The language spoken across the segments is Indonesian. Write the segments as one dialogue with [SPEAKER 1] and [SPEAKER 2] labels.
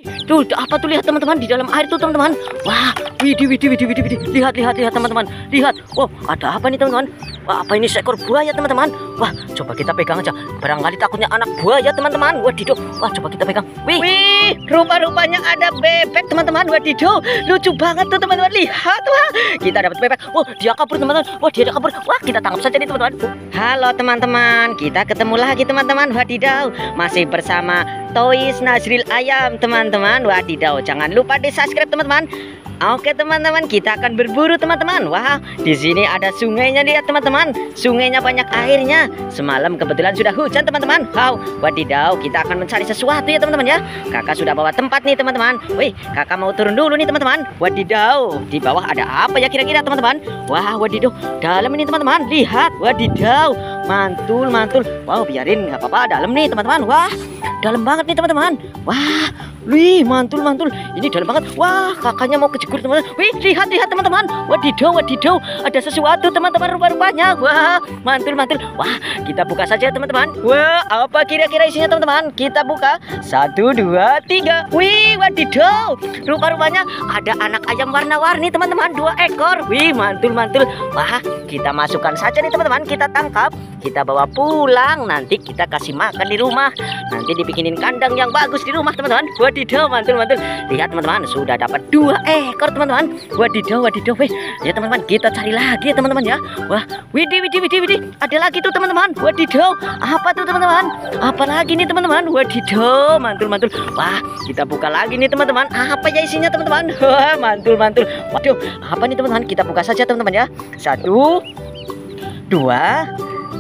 [SPEAKER 1] tuh apa tuh, lihat teman-teman di dalam air tuh teman-teman. Wah, widih, lihat teman-teman, lihat. Wow, ada apa nih teman-teman? Wah, apa ini, seekor buaya teman-teman? Wah, coba kita pegang aja. Barangkali takutnya anak buaya teman-teman. Wadidaw, wah coba kita pegang. Wih, rupa-rupanya ada bebek teman-teman. Wadidaw, lucu banget tuh teman-teman. Lihat, wah, kita dapat bebek. Wah, dia kabur teman-teman. Wah, dia kabur. Wah, kita tangkap saja nih teman-teman. Halo teman-teman, kita ketemu lagi teman-teman. Wadidaw, masih bersama Toys Nazril Ayam teman-teman. Wadidaw, jangan lupa di subscribe teman-teman. Oke teman-teman, kita akan berburu teman-teman. Wah, di sini ada sungainya, lihat teman-teman. Sungainya banyak airnya. Semalam kebetulan sudah hujan teman-teman. Wow, wadidaw, kita akan mencari sesuatu ya teman-teman ya. Kakak sudah bawa tempat nih teman-teman. Wih, kakak mau turun dulu nih teman-teman. Wadidaw, di bawah ada apa ya kira-kira teman-teman? Wah, wadidaw, dalam ini teman-teman. Lihat, wadidaw, mantul. Wow, biarin, nggak apa-apa, dalam nih teman-teman. Wah, dalam banget nih teman-teman. Wah, wih, mantul. Ini dalam banget. Wah, kakaknya mau kejegur teman-teman. Wih, lihat teman-teman. Wadidaw, ada sesuatu teman-teman rupa-rupanya. Wah, mantul. Wah, kita buka saja teman-teman. Wah, apa kira-kira isinya teman-teman? Kita buka. 1, 2, 3. Wih, wadidaw, rupa-rupanya ada anak ayam warna-warni teman-teman. 2 ekor. Wih, mantul. Wah, kita masukkan saja nih teman-teman. Kita tangkap, kita bawa pulang. Nanti kita kasih makan di rumah. Nanti dibikinin kandang yang bagus di rumah teman-teman. Wadidaw, mantul. Lihat teman-teman, sudah dapat 2 ekor teman-teman. Wadidaw. Wih, ya teman-teman, kita cari lagi ya teman-teman ya. Wah, widih, ada lagi tuh teman-teman. Wadidaw, apa tuh teman-teman? Apa lagi nih teman-teman? Wadidaw, mantul. Wah, kita buka lagi nih teman-teman. Apa ya isinya teman-teman? Wah, mantul. Waduh, apa nih teman-teman? Kita buka saja teman-teman ya. 1, 2,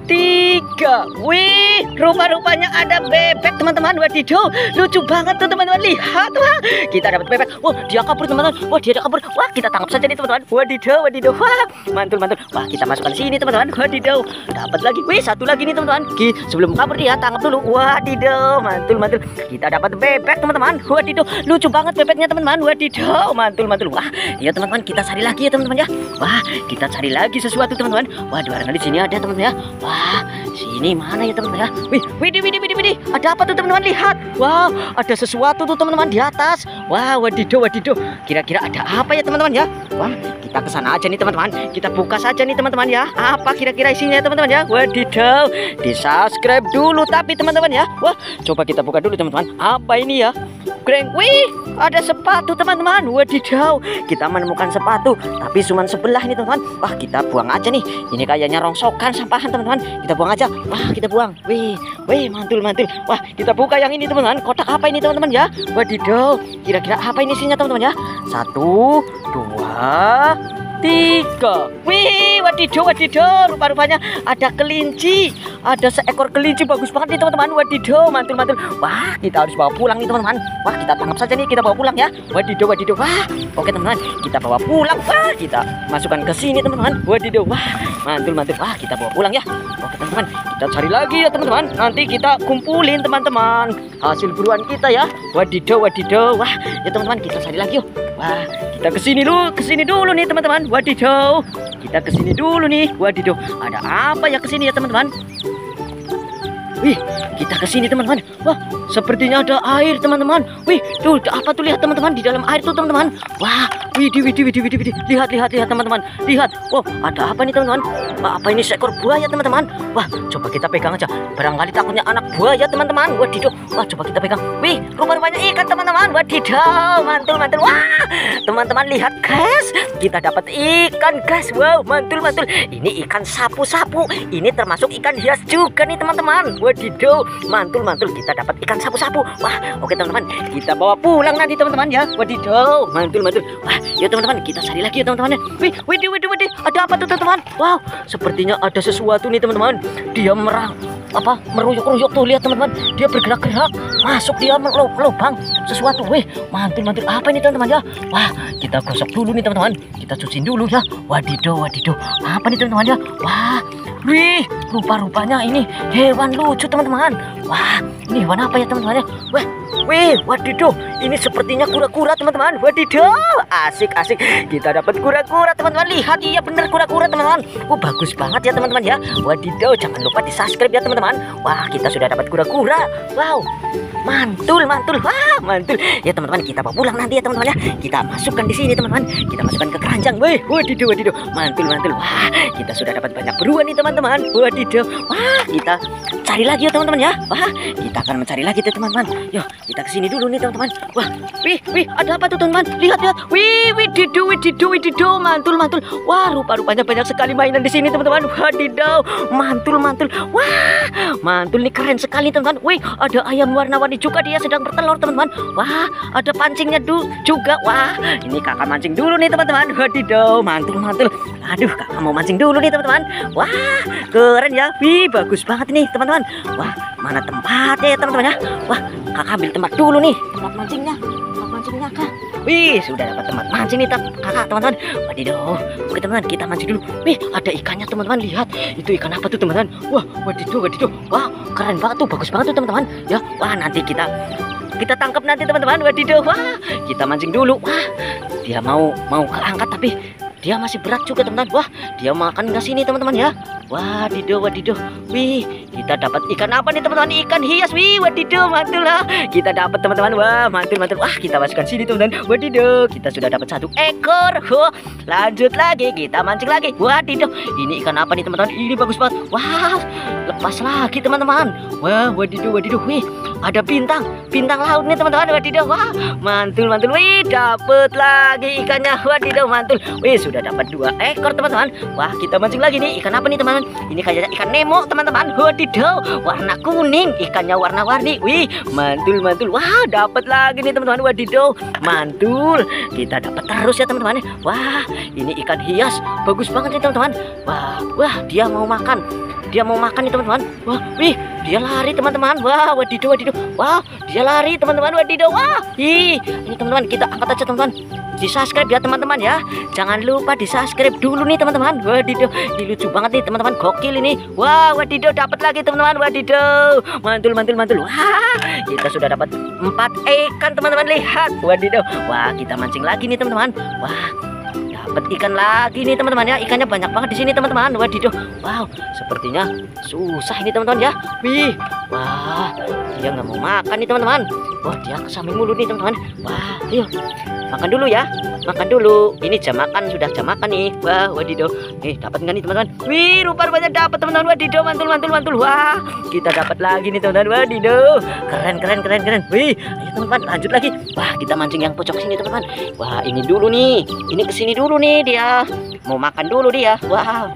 [SPEAKER 1] 3. Wih, rupa-rupanya ada bebek teman-teman. Wadidaw, lucu banget tuh teman-teman. Lihat, wah, kita dapat bebek. Wah, dia kabur teman-teman. Wah, kita tangkap saja nih teman-teman. Wadidaw. Wah, mantul. Wah, kita masukkan sini teman-teman. Wadidaw, dapat lagi. Wih, satu lagi nih teman-teman. Sebelum kabur dia tangkap dulu. Wadidaw, mantul. Kita dapat bebek teman-teman. Wadidaw, lucu banget bebeknya teman-teman. Wadidaw, mantul. Wah, ya teman-teman, kita cari lagi ya teman-teman ya. Wah, kita cari lagi sesuatu teman-teman. Wah, di sini ada teman-teman ya. Wah, sini mana ya teman-teman ya? Widih, ada apa tuh teman-teman? Lihat, wow, ada sesuatu tuh teman-teman di atas. Wah, wadidaw, kira-kira ada apa ya teman-teman ya? Wah, kita ke sana aja nih teman-teman. Kita buka saja nih teman-teman ya. Apa kira-kira isinya teman-teman ya? Wadidaw, di subscribe dulu tapi teman-teman ya. Wah, coba kita buka dulu teman-teman. Apa ini ya? Greng, wih, ada sepatu teman-teman. Wadidaw, kita menemukan sepatu tapi cuma sebelah nih teman-teman. Wah, kita buang aja nih. Ini kayaknya rongsokan sampahan teman-teman. Kita buang aja. Wah, kita buang. Wih, mantul. Wah, kita buka yang ini teman-teman. Kotak apa ini teman-teman ya? Wadidaw, kira-kira apa ini isinya teman-teman ya? 1, 2, 3. Wih, wadidaw, rupa-rupanya ada kelinci. Ada seekor kelinci bagus banget nih teman-teman. Wadidaw, mantul. Wah, kita harus bawa pulang nih teman-teman. Wah, kita tangkap saja nih, kita bawa pulang ya. Wadidaw. Wah, oke teman-teman, kita bawa pulang. Wah, kita masukkan ke sini teman-teman. Wadidaw, wah, mantul. Wah, kita bawa pulang ya. Oke teman-teman, kita cari lagi ya teman-teman. Nanti kita kumpulin teman-teman hasil buruan kita ya. Wadidaw. Wah, ya teman-teman, kita cari lagi yuk. Wah, kita kesini dulu nih teman-teman. Wadidaw, kita kesini dulu nih. Wadidaw, ada apa ya kesini ya teman-teman? Wih, kita kesini teman-teman. Wah, sepertinya ada air teman-teman. Wih, tuh apa tuh, lihat teman-teman, di dalam air tuh teman-teman. Wah, widih. Lihat teman-teman. Lihat. Wow, ada apa nih teman-teman? Wah, apa ini, seekor buaya teman-teman? Wah, coba kita pegang aja. Barangkali takutnya anak buaya teman-teman. Wadidaw. Wah, coba kita pegang. Wih, rupa-rupanya ikan teman-teman. Wadidaw, mantul. Wah, teman-teman lihat guys, kita dapat ikan guys. Wow, mantul. Ini ikan sapu-sapu. Ini termasuk ikan hias juga nih teman-teman. Wadidaw, mantul. Kita dapat ikan sapu-sapu. Wah, oke teman-teman, kita bawa pulang nanti teman-teman ya. Wadidaw, mantul. Wah, ya teman-teman, kita cari lagi ya teman-teman. Widih, ada apa tuh teman-teman? Wow, sepertinya ada sesuatu nih teman-teman. Dia meruyuk-ruyuk tuh, lihat teman-teman. Dia bergerak-gerak, masuk dia lubang sesuatu. Wih, mantul. Apa ini teman-teman ya? Wah, kita gosok dulu nih teman-teman. Kita cuciin dulu ya. Wadidaw. Apa nih teman-teman ya? Wah, wih, rupa-rupanya ini hewan lucu teman-teman. Wah, ini hewan apa ya teman-teman ya? Wah, wih, wadidaw, ini sepertinya kura-kura teman-teman. Wadidaw, asik. Kita dapat kura-kura teman-teman. Lihat, iya bener kura-kura teman-teman. Bagus banget ya teman-teman ya. Wadidaw, jangan lupa di subscribe ya teman-teman. Wah, kita sudah dapat kura-kura. Wow, mantul. Wah, mantul. Ya teman-teman, kita bawa pulang nanti ya teman-teman ya. Kita masukkan di sini teman-teman. Kita masukkan ke keranjang. Wih, wadidaw, mantul. Wah, kita sudah dapat banyak beruang nih teman-teman. Wadidaw. Wah, kita cari lagi ya teman-teman ya. Wah, kita akan mencari lagi tuh teman-teman. Yuk, kita kesini dulu nih teman-teman. Wah, wih, ada apa tuh teman-teman? Lihat. Wih, wadidaw, mantul. Wah, rupanya banyak sekali mainan di sini teman-teman. Wadidaw, mantul. Wah, mantul nih, keren sekali teman-teman. Wih, ada ayam warna-warni juga, dia sedang bertelur teman-teman. Wah, ada pancingnya juga. Wah, ini kakak mancing dulu nih teman-teman. Wadidaw, mantul. Aduh, kakak mau mancing dulu nih teman-teman. Wah, keren ya. Wih, bagus banget nih teman-teman. Wah, mana tempatnya ya teman-teman ya? Wah, kakak ambil tempat dulu nih, tempat mancingnya kak. Wih, sudah dapat tempat mancing nih kakak teman-teman. Wadidaw, oke teman-teman, kita mancing dulu. Wih, ada ikannya teman-teman, lihat. Itu ikan apa tuh teman-teman? Wah, wadidaw. Wah, keren banget tuh, bagus banget tuh teman-teman. Ya, wah, nanti kita tangkap nanti teman-teman. Wadidaw, wah, kita mancing dulu. Wah, dia mau keangkat tapi dia masih berat juga teman-teman. Wah, dia makan nggak sini teman-teman ya. Wadidaw. Wih, kita dapat ikan apa nih teman-teman? Ikan hias. Wih, wadidaw, mantul lah. Kita dapat teman-teman. Wah, mantul. Wah, kita masukkan sini teman-teman. Wadidaw, kita sudah dapat 1 ekor. Lanjut lagi, kita mancing lagi. Wadidaw, ini ikan apa nih teman-teman? Ini bagus banget. Wah, lepas lagi teman-teman. Wah, wadidaw. Wih, ada bintang laut nih teman-teman. Wadidaw, wah, mantul. Wih, dapat lagi ikannya. Wadidaw, mantul. Wih, sudah dapat 2 ekor teman-teman. Wah, kita mancing lagi nih. Ikan apa nih teman-teman? Ini kayaknya ikan Nemo teman-teman. Wadidaw, warna kuning, ikannya warna-warni. Wih, mantul. Wah, dapat lagi nih teman-teman. Wadidaw, mantul. Kita dapat terus ya teman-teman. Wah, ini ikan hias, bagus banget nih teman-teman. Wah, dia mau makan nih teman-teman. Wah, wih, dia lari teman-teman. Wah, wadidaw. Wah, dia lari teman-teman. Wadidaw. Wah, ini teman-teman, kita angkat aja teman-teman. Di subscribe ya teman-teman ya. Jangan lupa di subscribe dulu nih teman-teman. Wadidaw, ini lucu banget nih teman-teman, gokil ini. Wah, wadidaw, dapat lagi teman-teman. Wadidaw, mantul. Wah, kita sudah dapat 4 ikan teman-teman, lihat. Wadidaw. Wah, kita mancing lagi nih teman-teman. Wah, dapat ikan lagi nih teman-teman ya. Ikannya banyak banget di sini teman-teman. Wadidaw. Wow, sepertinya susah ini teman-teman ya. Wih, wah, dia nggak mau makan nih teman-teman. Wah, dia kesamping mulu nih teman-teman. Wah, yuk makan dulu ya, makan dulu. Ini jam makan, sudah jam makan nih. Wah, wadidaw. Nih, dapat nggak nih teman-teman? Wih, rupanya dapat teman-teman. Wadidaw, mantul. Wah, kita dapat lagi nih teman-teman. Wadidaw, keren. Wih, ayo teman-teman, lanjut lagi. Wah, kita mancing yang pojok sini teman-teman. Wah, ini dulu nih, ini kesini dulu nih dia. Mau makan dulu dia. Wah,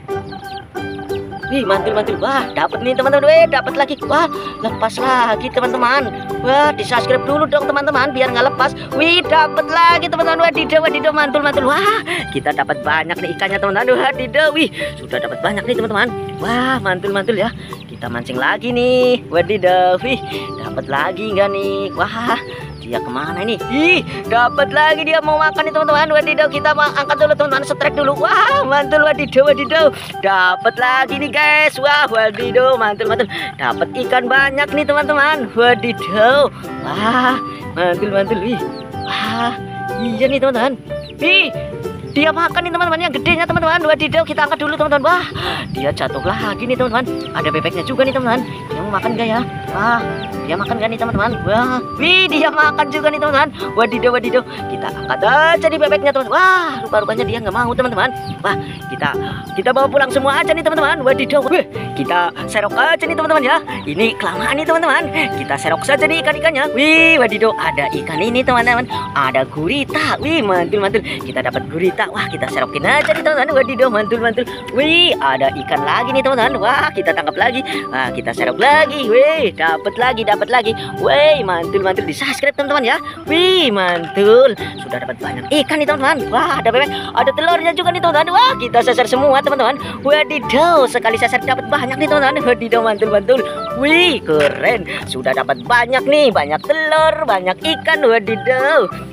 [SPEAKER 1] wih, mantul. Wah, dapat nih teman-teman. Wih, dapat lagi. Wah, lepas lagi teman-teman. Wah, di subscribe dulu dong teman-teman biar nggak lepas. Wih, dapat lagi teman-teman. Wadidaw, mantul. Wah, kita dapat banyak nih ikannya teman-teman. Wadidaw, wih, sudah dapat banyak nih teman-teman. Wah, mantul ya. Kita mancing lagi nih. Wadidaw, wih, dapat lagi nggak nih? Wah, dia kemana ini? Ih, dapat lagi, dia mau makan nih teman-teman. Wadidaw, kita mau angkat dulu teman-teman, setrek dulu. Wah, mantul. Wadidaw, dapat lagi nih guys. Wah, wadidaw, mantul. Dapat ikan banyak nih teman-teman. Wadidaw, wah, mantul. Wih, wah, iya nih teman-teman. Wih, dia makan nih teman-teman, yang gedenya teman-teman. Wadidaw, kita angkat dulu teman-teman. Wah, dia jatuh lagi nih teman-teman. Ada bebeknya juga nih teman-teman. Dia mau makan gak ya? Wah, dia makan gak nih teman-teman? Wah, wih, dia makan juga nih teman-teman. Wadidaw, kita angkat aja nih bebeknya teman-teman. Wah, rupanya dia nggak mau teman-teman. Wah, kita bawa pulang semua aja nih teman-teman. Wadidaw, wih, kita serok aja nih teman-teman ya. Ini kelamaan nih teman-teman. Kita serok saja nih ikan-ikannya. Wih, wadidaw, ada ikan ini teman-teman. Ada gurita. Wih, mantul. Kita dapat gurita. Wah, kita serokin aja nih teman-teman. Wadidaw, mantul. Wih, ada ikan lagi nih teman-teman. Wah, kita tangkap lagi. Wah, kita serok lagi. Wih, dapat lagi. Wih, mantul. Di subscribe teman-teman ya. Wih, mantul. Sudah dapat banyak ikan nih teman-teman. Wah, ada bebek, ada telurnya juga nih teman-teman. Wah, kita sasar semua teman-teman. Wadidaw, sekali sasar dapat banyak nih teman-teman. Wadidaw, mantul. Wih, keren. Sudah dapat banyak nih, banyak telur, banyak ikan. Wadidaw.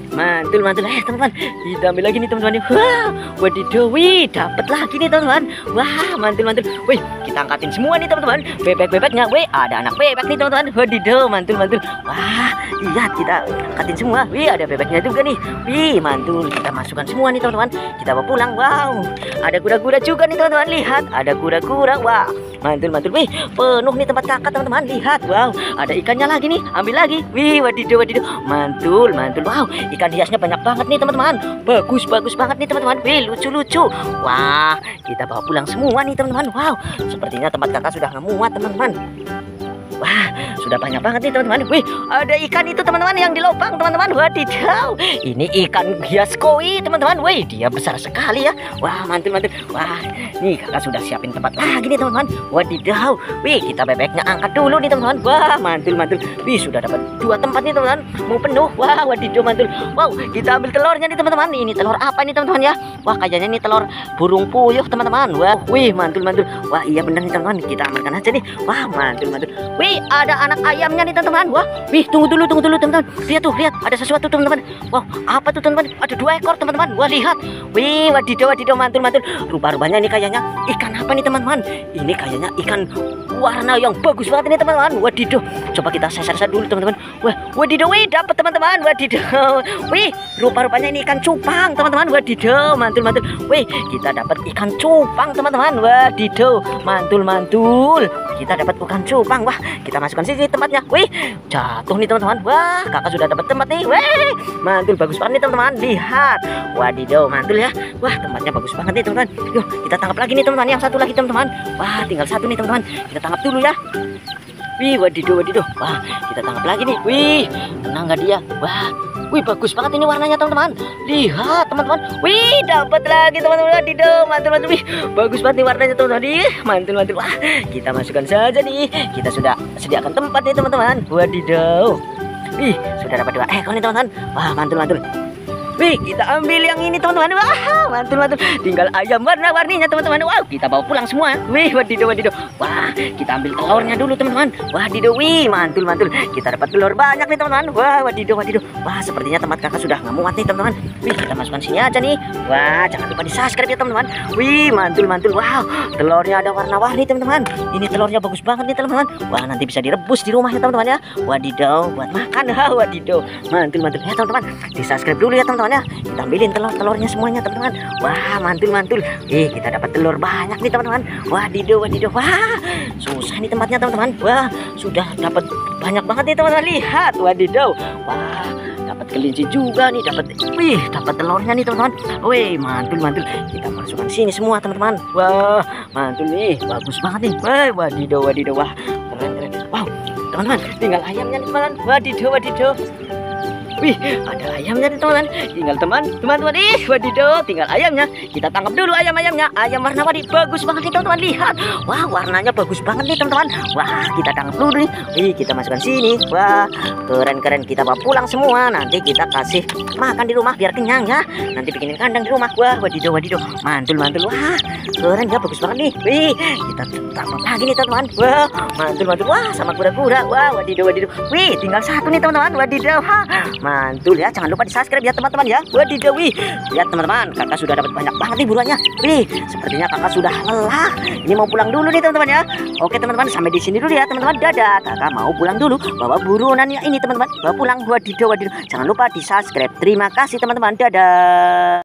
[SPEAKER 1] mantul mantul. Teman-teman, kita ambil lagi nih teman-teman. Wah, wadidaw, wih, dapat lagi nih teman-teman. Wah, mantul mantul. Wih, kita angkatin semua nih teman-teman. Bebek-bebeknya, wih, ada anak bebek nih teman-teman. Wadidaw, mantul mantul. Wah, lihat kita angkatin semua. Wih, ada bebeknya juga nih. Wih, mantul. Kita masukkan semua nih teman-teman. Kita bawa pulang. Wow, ada kuda-kuda juga nih teman-teman. Lihat, ada kuda-kuda. Wah, mantul mantul. Wih, penuh nih tempat kakak teman-teman. Lihat, wow, ada ikannya lagi nih. Ambil lagi. Wih, wadidaw wadidaw. Mantul mantul. Wow, ikan hiasnya banyak banget nih teman-teman. Bagus banget nih teman-teman. Wih, lucu-lucu. Wah, kita bawa pulang semua nih teman-teman. Wow, sepertinya tempat kakak sudah nggak muat teman-teman. Wah, sudah banyak banget nih teman-teman. Wih, ada ikan itu teman-teman yang di lubang teman-teman. Wadidaw, ini ikan hias koi teman-teman. Wih, dia besar sekali ya. Wah, mantul mantul. Wah, nih kakak sudah siapin tempat lagi nih teman-teman. Wadidaw, wih, kita bebeknya angkat dulu nih teman-teman. Wah, mantul mantul. Wih, sudah dapat 2 tempat nih teman-teman. Mau penuh. Wah, wadidaw mantul. Wow, kita ambil telurnya nih teman-teman. Ini telur apa nih teman-teman ya? Wah, kayaknya ini telur burung puyuh teman-teman. Wah, wih, mantul mantul. Wah, iya benar nih teman-teman. Kita amankan aja nih. Wah, mantul mantul. Wih, ada anak ayamnya nih teman-teman. Wah, wih, tunggu dulu teman-teman. Lihat tuh, lihat, ada sesuatu teman-teman. Wow, apa tuh teman-teman? Ada 2 ekor teman-teman. Wah, lihat. Wih, wadidaw wadidaw, mantul mantul. Rupa-rupanya ini kayaknya ikan apa nih teman-teman? Ini kayaknya ikan warna yang bagus banget ini teman-teman. Wadidaw, coba kita sesar dulu teman-teman. Wah, wadidaw, wih, dapat teman-teman. Wadidaw, wih, rupa-rupanya ini ikan cupang teman-teman. Wadidaw, mantul mantul. Wih, kita dapat ikan cupang teman-teman. Wadidaw, mantul mantul. Kita dapat ikan cupang. Wah, kita masukkan sini tempatnya. Wih, jatuh nih teman-teman. Wah, kakak sudah dapat tempat nih. Wih, mantul, bagus banget nih teman-teman. Lihat, wadidaw, mantul ya. Wah, tempatnya bagus banget nih teman-teman. Yuk, kita tangkap lagi nih teman-teman. Yang satu lagi teman-teman. Wah, tinggal 1 nih teman-teman. Kita tangkap dulu ya. Wih, wadidaw wadidaw. Wah, kita tangkap lagi nih. Wih, tenang nggak dia? Wah, wih, bagus banget ini warnanya teman-teman. Lihat teman-teman. Wih, dapat lagi teman-teman. Wadidaw, mantul mantul. Wih, bagus banget nih warnanya teman-teman. Ih, mantul mantul. Wah, kita masukkan saja nih. Kita sudah sediakan tempat nih teman-teman. Wadidaw. Wih, sudah dapat 2 ekor nih teman-teman. Wah, mantul mantul. Wih, kita ambil yang ini teman-teman. Wah, mantul mantul. Tinggal ayam warna-warninya teman-teman. Wow, kita bawa pulang semua. Wih, wadidaw wadidaw. Wah, kita ambil telurnya dulu teman-teman. Wadidaw, wih, mantul mantul. Kita dapat telur banyak nih teman-teman. Wah, wadidaw wadidaw. Wah, sepertinya tempat kakak sudah nggak muat nih teman-teman. Wih, kita masukkan sini aja nih. Wah, jangan lupa di-subscribe ya teman-teman. Wih, mantul mantul. Wow, telurnya ada warna-warni teman-teman. Ini telurnya bagus banget nih teman-teman. Wah, nanti bisa direbus di rumah ya teman-teman ya. Wadidaw, buat makan. Wadidaw, mantul mantul. Ya teman-teman, di-subscribe dulu ya teman-teman. Kita ambilin telurnya semuanya teman-teman. Wah, mantul mantul. Kita dapat telur banyak nih teman-teman. Wadidaw wadidaw. Wah, susah nih tempatnya teman-teman. Wah, sudah dapat banyak banget nih teman-teman. Lihat, wadidaw. Wah, dapat kelinci juga nih. Dapat telurnya nih teman-teman. Wih, mantul mantul. Kita masukkan sini semua teman-teman. Wah, mantul nih. Bagus banget nih. Wah, wadidaw wadidaw. Wah, keren keren. Wow, teman-teman, tinggal ayamnya nih teman-teman. Wadidaw wadidaw. Wih, ada ayamnya nih teman-teman. Tinggal teman-teman. Ih, wadidaw, tinggal ayamnya. Kita tangkap dulu ayamnya. Ayam warna-warni bagus banget nih teman-teman. Lihat. Wah, warnanya bagus banget nih teman-teman. Wah, kita tangkap dulu nih. Wih, kita masukkan sini. Wah, keren-keren. Kita bawa pulang semua. Nanti kita kasih makan di rumah biar kenyang ya. Nanti bikinin kandang di rumah. Wah, wadidaw wadidaw. Mantul mantul. Wah, keren ya, bagus banget nih. Wih, kita tangkap lagi nih teman-teman. Wah, mantul mantul. Wah, sama kura-kura. Wah, wadidaw wadidaw. Wih, tinggal 1 nih teman-teman. Wadidaw. Mantul ya, jangan lupa di-subscribe ya teman-teman ya. Wadidaw, wih, lihat teman-teman, kakak sudah dapat banyak banget nih buruannya. Wih, sepertinya kakak sudah lelah. Ini mau pulang dulu nih teman-teman ya. Oke teman-teman, sampai di sini dulu ya teman-teman. Dadah, kakak mau pulang dulu. Bawa buruannya ini teman-teman. Bawa pulang. Wadidaw wadidaw. Jangan lupa di-subscribe. Terima kasih teman-teman. Dadah.